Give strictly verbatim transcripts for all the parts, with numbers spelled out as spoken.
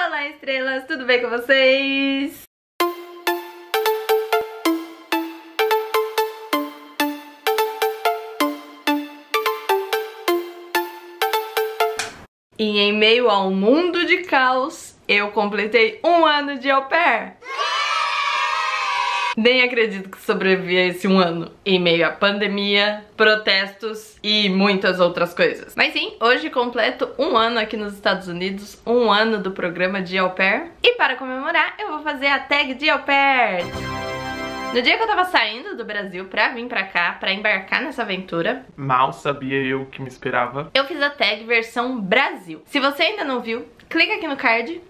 Olá, estrelas! Tudo bem com vocês? E em meio a um mundo de caos, eu completei um ano de au pair. Nem acredito que sobrevivi a esse um ano, em meio à pandemia, protestos e muitas outras coisas. Mas sim, hoje completo um ano aqui nos Estados Unidos, um ano do programa de au pair. E para comemorar, eu vou fazer a tag de au pair. No dia que eu tava saindo do Brasil pra vir pra cá, pra embarcar nessa aventura, mal sabia eu o que me esperava, eu fiz a tag versão Brasil. Se você ainda não viu, clica aqui no card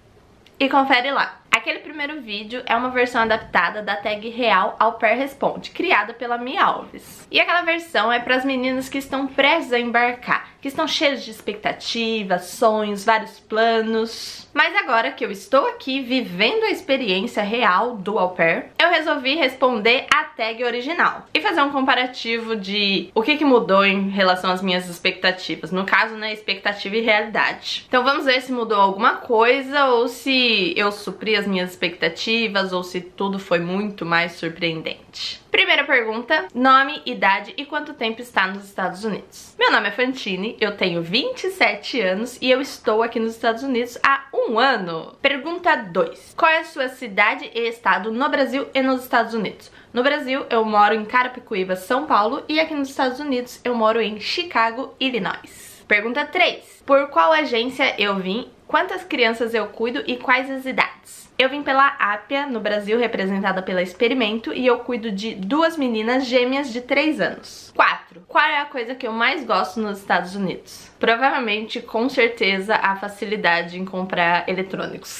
e confere lá. Aquele primeiro vídeo é uma versão adaptada da tag real Au Pair Responde, criada pela Mia Alves. E aquela versão é para as meninas que estão prestes a embarcar, que estão cheias de expectativas, sonhos, vários planos. Mas agora que eu estou aqui vivendo a experiência real do au pair, eu resolvi responder a tag original e fazer um comparativo de o que, que mudou em relação às minhas expectativas. No caso, né, expectativa e realidade. Então vamos ver se mudou alguma coisa ou se eu supri as minhas expectativas ou se tudo foi muito mais surpreendente. Primeira pergunta: nome, idade e quanto tempo está nos Estados Unidos? Meu nome é Fantine, eu tenho vinte e sete anos e eu estou aqui nos Estados Unidos há um ano. Pergunta dois: qual é a sua cidade e estado no Brasil e nos Estados Unidos? No Brasil, eu moro em Carapicuíba, São Paulo, e aqui nos Estados Unidos eu moro em Chicago, Illinois. Pergunta três: por qual agência eu vim? Quantas crianças eu cuido e quais as idades? Eu vim pela Appia, no Brasil, representada pela Experimento, e eu cuido de duas meninas gêmeas de três anos. quatro. Qual é a coisa que eu mais gosto nos Estados Unidos? Provavelmente, com certeza, a facilidade em comprar eletrônicos.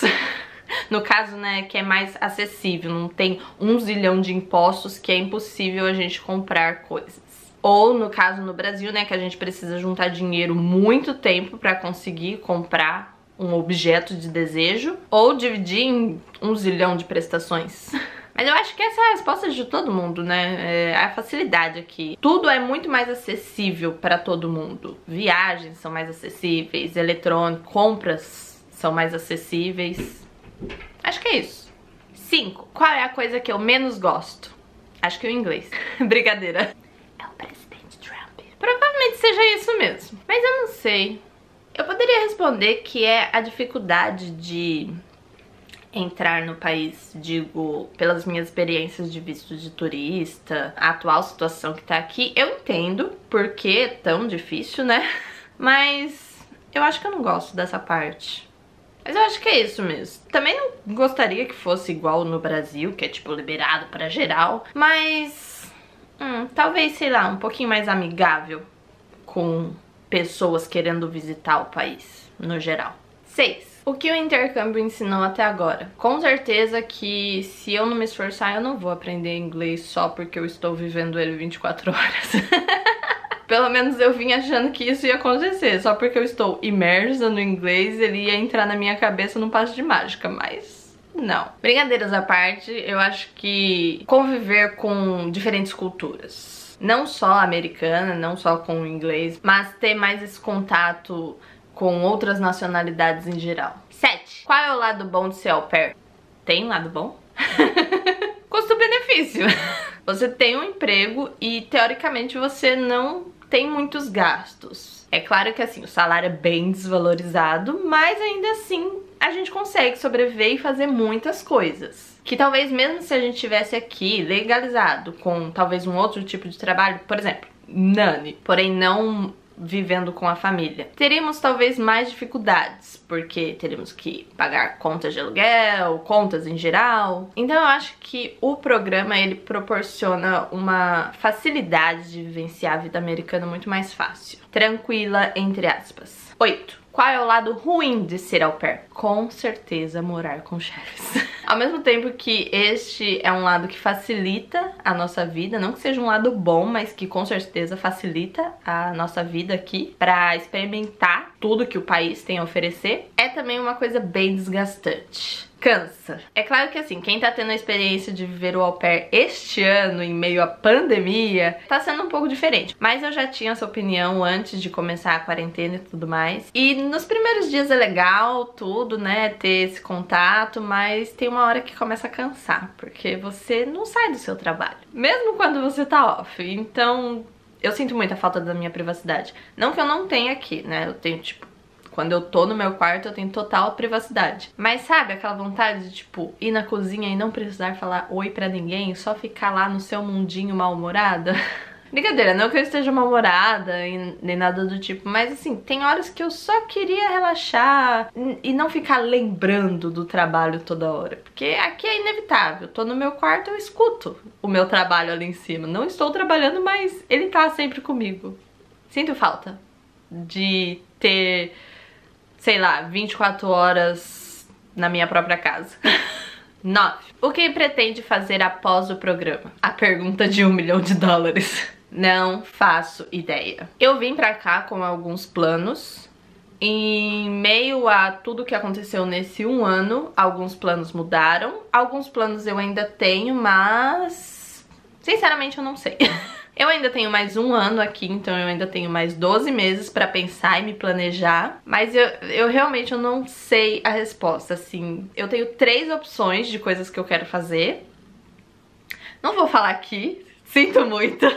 No caso, né, que é mais acessível, não tem um zilhão de impostos que é impossível a gente comprar coisas. Ou, no caso, no Brasil, né, que a gente precisa juntar dinheiro muito tempo pra conseguir comprar um objeto de desejo, ou dividir em um zilhão de prestações. Mas eu acho que essa é a resposta de todo mundo, né? É a facilidade aqui. Tudo é muito mais acessível para todo mundo. Viagens são mais acessíveis, eletrônicos, compras são mais acessíveis. Acho que é isso. cinco. Qual é a coisa que eu menos gosto? Acho que o inglês. Brincadeira. É o presidente Trump. Provavelmente seja isso mesmo. Mas eu não sei. Eu poderia responder que é a dificuldade de entrar no país, digo, pelas minhas experiências de visto de turista, a atual situação que tá aqui. Eu entendo por que é tão difícil, né? Mas eu acho que eu não gosto dessa parte. Mas eu acho que é isso mesmo. Também não gostaria que fosse igual no Brasil, que é tipo liberado pra geral, mas hum, talvez, sei lá, um pouquinho mais amigável com pessoas querendo visitar o país, no geral. seis. O que o intercâmbio ensinou até agora? Com certeza que se eu não me esforçar, eu não vou aprender inglês só porque eu estou vivendo ele vinte e quatro horas. Pelo menos eu vim achando que isso ia acontecer. Só porque eu estou imersa no inglês, ele ia entrar na minha cabeça num passo de mágica, mas não. Brincadeiras à parte, eu acho que conviver com diferentes culturas, não só americana, não só com o inglês, mas ter mais esse contato com outras nacionalidades em geral. sete. Qual é o lado bom de ser au pair? Tem lado bom? Custo-benefício. Você tem um emprego e, teoricamente, você não tem muitos gastos. É claro que, assim, o salário é bem desvalorizado, mas ainda assim a gente consegue sobreviver e fazer muitas coisas. Que talvez mesmo se a gente tivesse aqui legalizado com talvez um outro tipo de trabalho, por exemplo, nanny, porém não vivendo com a família, teríamos talvez mais dificuldades, porque teríamos que pagar contas de aluguel, contas em geral. Então eu acho que o programa, ele proporciona uma facilidade de vivenciar a vida americana muito mais fácil. Tranquila, entre aspas. oito. Qual é o lado ruim de ser au pair? Com certeza morar com chefes. Ao mesmo tempo que este é um lado que facilita a nossa vida, não que seja um lado bom, mas que com certeza facilita a nossa vida aqui pra experimentar tudo que o país tem a oferecer, é também uma coisa bem desgastante. cansa. É claro que assim, quem tá tendo a experiência de viver o au pair este ano, em meio à pandemia, tá sendo um pouco diferente. Mas eu já tinha essa opinião antes de começar a quarentena e tudo mais. E nos primeiros dias é legal, tudo, né, ter esse contato, mas tem uma hora que começa a cansar, porque você não sai do seu trabalho, mesmo quando você tá off. Então, eu sinto muita falta da minha privacidade. Não que eu não tenha aqui, né, eu tenho, tipo, quando eu tô no meu quarto, eu tenho total privacidade. Mas sabe aquela vontade de, tipo, ir na cozinha e não precisar falar oi pra ninguém, só ficar lá no seu mundinho mal-humorada? Brincadeira, não que eu esteja mal-humorada e nem nada do tipo, mas assim, tem horas que eu só queria relaxar e não ficar lembrando do trabalho toda hora. Porque aqui é inevitável, tô no meu quarto, eu escuto o meu trabalho ali em cima. Não estou trabalhando, mas ele tá sempre comigo. Sinto falta de ter, sei lá, vinte e quatro horas na minha própria casa. nove. O que pretende fazer após o programa? A pergunta de um milhão de dólares. Não faço ideia. Eu vim pra cá com alguns planos. Em meio a tudo que aconteceu nesse um ano, alguns planos mudaram. Alguns planos eu ainda tenho, mas sinceramente eu não sei. Eu ainda tenho mais um ano aqui, então eu ainda tenho mais doze meses pra pensar e me planejar. Mas eu, eu realmente eu não sei a resposta, assim. Eu tenho três opções de coisas que eu quero fazer. Não vou falar aqui, sinto muito.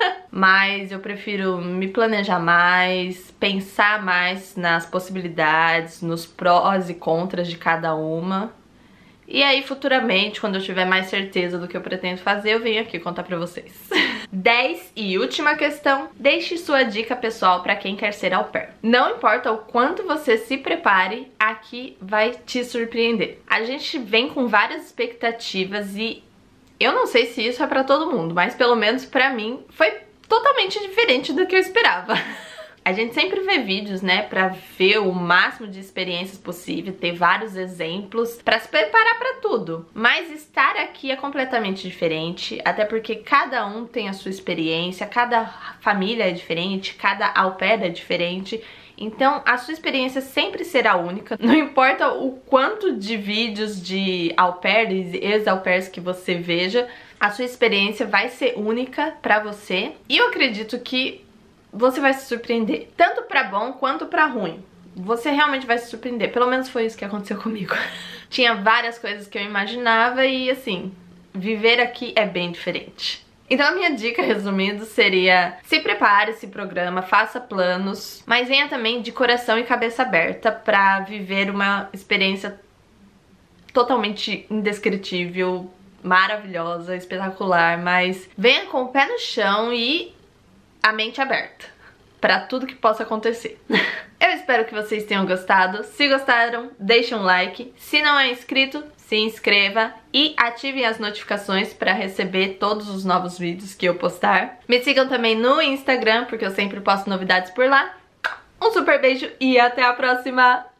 Mas eu prefiro me planejar mais, pensar mais nas possibilidades, nos prós e contras de cada uma. E aí, futuramente, quando eu tiver mais certeza do que eu pretendo fazer, eu venho aqui contar pra vocês. dez e última questão. Deixe sua dica pessoal pra quem quer ser au pair. Não importa o quanto você se prepare, aqui vai te surpreender. A gente vem com várias expectativas e eu não sei se isso é pra todo mundo, mas pelo menos pra mim foi totalmente diferente do que eu esperava. A gente sempre vê vídeos, né, pra ver o máximo de experiências possível, ter vários exemplos, pra se preparar pra tudo. Mas estar aqui é completamente diferente, até porque cada um tem a sua experiência, cada família é diferente, cada au pair é diferente. Então a sua experiência sempre será única, não importa o quanto de vídeos de au pairs e ex-au pairs que você veja, a sua experiência vai ser única pra você. E eu acredito que você vai se surpreender, tanto pra bom quanto pra ruim. Você realmente vai se surpreender, pelo menos foi isso que aconteceu comigo. Tinha várias coisas que eu imaginava e assim, viver aqui é bem diferente. Então a minha dica, resumindo, seria: se prepare, se programa, faça planos, mas venha também de coração e cabeça aberta pra viver uma experiência totalmente indescritível, maravilhosa, espetacular, mas venha com o pé no chão e a mente aberta pra tudo que possa acontecer. Eu espero que vocês tenham gostado. Se gostaram, deixem um like. Se não é inscrito, se inscreva e ativem as notificações para receber todos os novos vídeos que eu postar. Me sigam também no Instagram, porque eu sempre posto novidades por lá. Um super beijo e até a próxima!